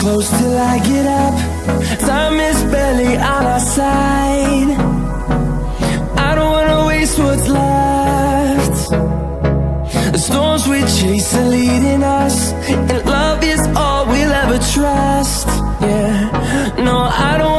close till I get up. Time is barely on our side. I don't wanna waste what's left. The storms we chase are leading us, and love is all we'll ever trust. Yeah, no, I don't